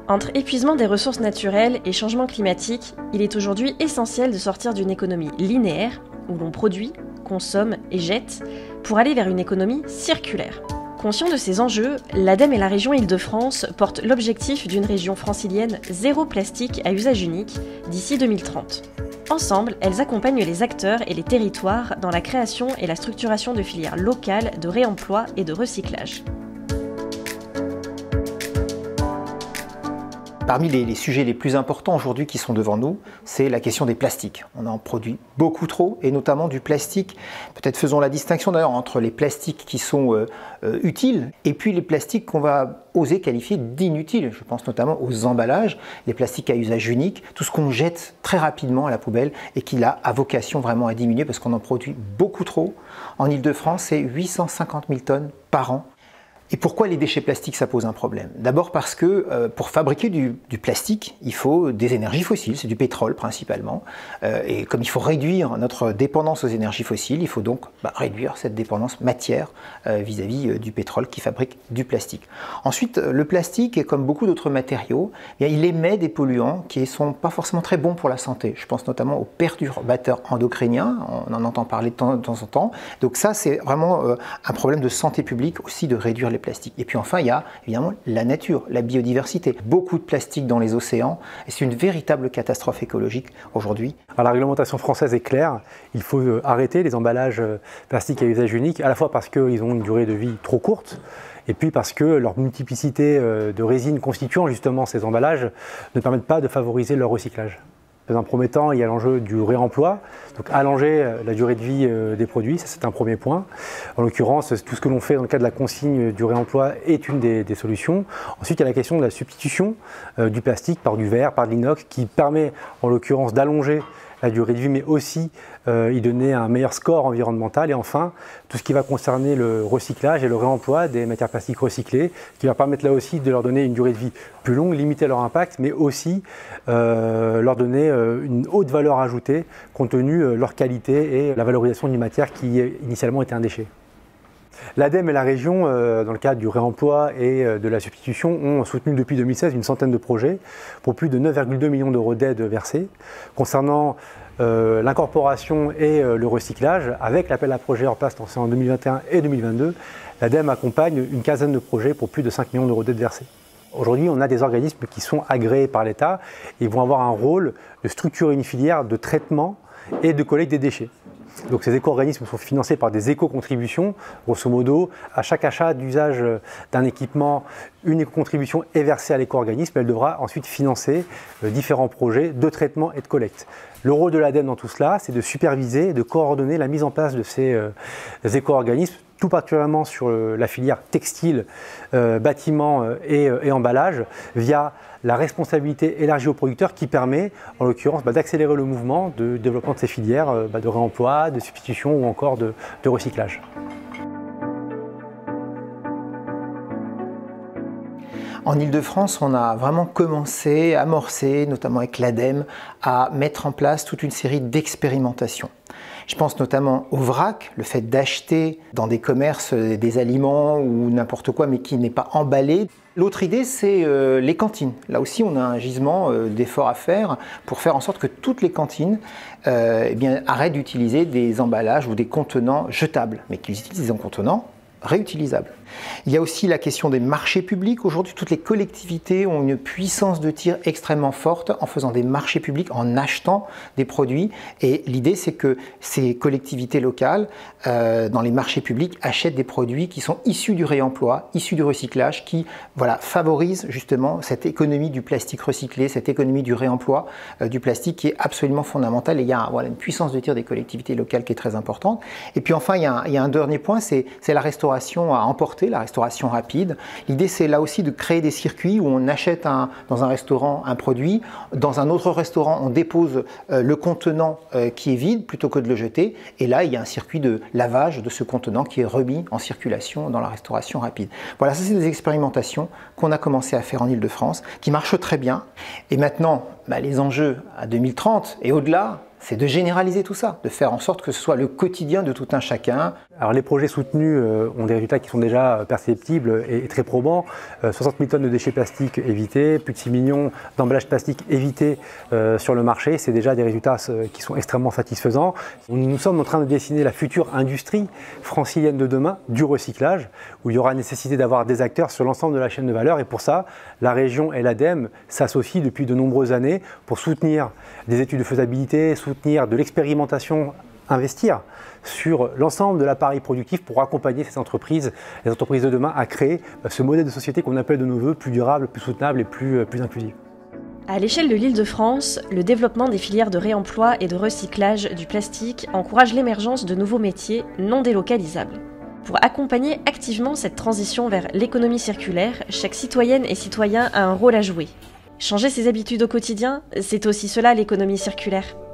Entre épuisement des ressources naturelles et changement climatique, il est aujourd'hui essentiel de sortir d'une économie linéaire, où l'on produit, consomme et jette, pour aller vers une économie circulaire. Conscient de ces enjeux, l'ADEME et la région Île-de-France portent l'objectif d'une région francilienne zéro plastique à usage unique d'ici 2030. Ensemble, elles accompagnent les acteurs et les territoires dans la création et la structuration de filières locales de réemploi et de recyclage. Parmi les sujets les plus importants aujourd'hui qui sont devant nous, c'est la question des plastiques. On en produit beaucoup trop, et notamment du plastique. Peut-être faisons la distinction d'ailleurs entre les plastiques qui sont utiles et puis les plastiques qu'on va oser qualifier d'inutiles. Je pense notamment aux emballages, les plastiques à usage unique, tout ce qu'on jette très rapidement à la poubelle et qui a vocation vraiment à diminuer parce qu'on en produit beaucoup trop. En Île-de-France, c'est 850 000 tonnes par an. Et pourquoi les déchets plastiques, ça pose un problème? D'abord parce que pour fabriquer du plastique, il faut des énergies fossiles, c'est du pétrole principalement. Et comme il faut réduire notre dépendance aux énergies fossiles, il faut donc réduire cette dépendance matière vis-à-vis du pétrole qui fabrique du plastique. Ensuite, le plastique, comme beaucoup d'autres matériaux, il émet des polluants qui ne sont pas forcément très bons pour la santé. Je pense notamment aux perturbateurs endocriniens, on en entend parler de temps en temps. Donc ça, c'est vraiment un problème de santé publique aussi de réduire les plastiques. Et puis enfin, il y a évidemment la nature, la biodiversité. Beaucoup de plastique dans les océans et c'est une véritable catastrophe écologique aujourd'hui. La réglementation française est claire, il faut arrêter les emballages plastiques à usage unique, à la fois parce qu'ils ont une durée de vie trop courte, et puis parce que leur multiplicité de résines constituant justement ces emballages ne permettent pas de favoriser leur recyclage. Dans un premier temps, il y a l'enjeu du réemploi, donc allonger la durée de vie des produits, ça c'est un premier point. En l'occurrence, tout ce que l'on fait dans le cadre de la consigne du réemploi est une des solutions. Ensuite, il y a la question de la substitution du plastique par du verre, par de l'inox, qui permet en l'occurrence d'allonger la durée de vie, mais aussi y donner un meilleur score environnemental. Et enfin, tout ce qui va concerner le recyclage et le réemploi des matières plastiques recyclées, qui va permettre là aussi de leur donner une durée de vie plus longue, limiter leur impact, mais aussi leur donner une haute valeur ajoutée compte tenu de leur qualité et la valorisation d'une matière qui initialement était un déchet. L'ADEME et la région, dans le cadre du réemploi et de la substitution, ont soutenu depuis 2016 une centaine de projets pour plus de 9,2 millions d'euros d'aides versées. Concernant l'incorporation et le recyclage, avec l'appel à projets en place lancé en 2021 et 2022, l'ADEME accompagne une quinzaine de projets pour plus de 5 millions d'euros d'aides versées. Aujourd'hui, on a des organismes qui sont agréés par l'État et vont avoir un rôle de structurer une filière de traitement et de collecte des déchets. Donc ces éco-organismes sont financés par des éco-contributions. Grosso modo, à chaque achat d'usage d'un équipement, une éco-contribution est versée à l'éco-organisme. Elle devra ensuite financer différents projets de traitement et de collecte. Le rôle de l'ADEME dans tout cela, c'est de superviser et de coordonner la mise en place de ces éco-organismes, tout particulièrement sur la filière textile, bâtiment et emballage, via la responsabilité élargie aux producteurs qui permet, en l'occurrence, d'accélérer le mouvement de développement de ces filières de réemploi, de substitution ou encore de recyclage. En Île-de-France, on a vraiment commencé, amorcé, notamment avec l'ADEME, à mettre en place toute une série d'expérimentations. Je pense notamment au vrac, le fait d'acheter dans des commerces des aliments ou n'importe quoi, mais qui n'est pas emballé. L'autre idée, c'est les cantines. Là aussi, on a un gisement d'efforts à faire pour faire en sorte que toutes les cantines arrêtent d'utiliser des emballages ou des contenants jetables, mais qu'ils utilisent des contenants réutilisables. Il y a aussi la question des marchés publics. Aujourd'hui, toutes les collectivités ont une puissance de tir extrêmement forte en faisant des marchés publics, en achetant des produits. Et l'idée, c'est que ces collectivités locales, dans les marchés publics, achètent des produits qui sont issus du réemploi, issus du recyclage, qui favorisent justement cette économie du plastique recyclé, cette économie du réemploi du plastique qui est absolument fondamentale. Et il y a une puissance de tir des collectivités locales qui est très importante. Et puis enfin, il y a un dernier point, c'est la restauration à emporter, la restauration rapide. L'idée, c'est là aussi de créer des circuits où on achète dans un restaurant un produit, dans un autre restaurant, on dépose le contenant qui est vide plutôt que de le jeter. Et là, il y a un circuit de lavage de ce contenant qui est remis en circulation dans la restauration rapide. Voilà, ça c'est des expérimentations qu'on a commencé à faire en Île-de-France, qui marchent très bien. Et maintenant, les enjeux à 2030 et au-delà, c'est de généraliser tout ça, de faire en sorte que ce soit le quotidien de tout un chacun. Alors les projets soutenus ont des résultats qui sont déjà perceptibles et très probants. 60 000 tonnes de déchets plastiques évités, plus de 6 millions d'emballages plastiques évités sur le marché. C'est déjà des résultats qui sont extrêmement satisfaisants. Nous sommes en train de dessiner la future industrie francilienne de demain du recyclage, où il y aura nécessité d'avoir des acteurs sur l'ensemble de la chaîne de valeur. Et pour ça, la région et l'ADEME s'associent depuis de nombreuses années pour soutenir des études de faisabilité, soutenir de l'expérimentation, investir sur l'ensemble de l'appareil productif pour accompagner ces entreprises, les entreprises de demain, à créer ce modèle de société qu'on appelle de nos voeux plus durable, plus soutenable et plus inclusif. À l'échelle de l'Île-de-France, le développement des filières de réemploi et de recyclage du plastique encourage l'émergence de nouveaux métiers non délocalisables. Pour accompagner activement cette transition vers l'économie circulaire, chaque citoyenne et citoyen a un rôle à jouer. Changer ses habitudes au quotidien, c'est aussi cela l'économie circulaire.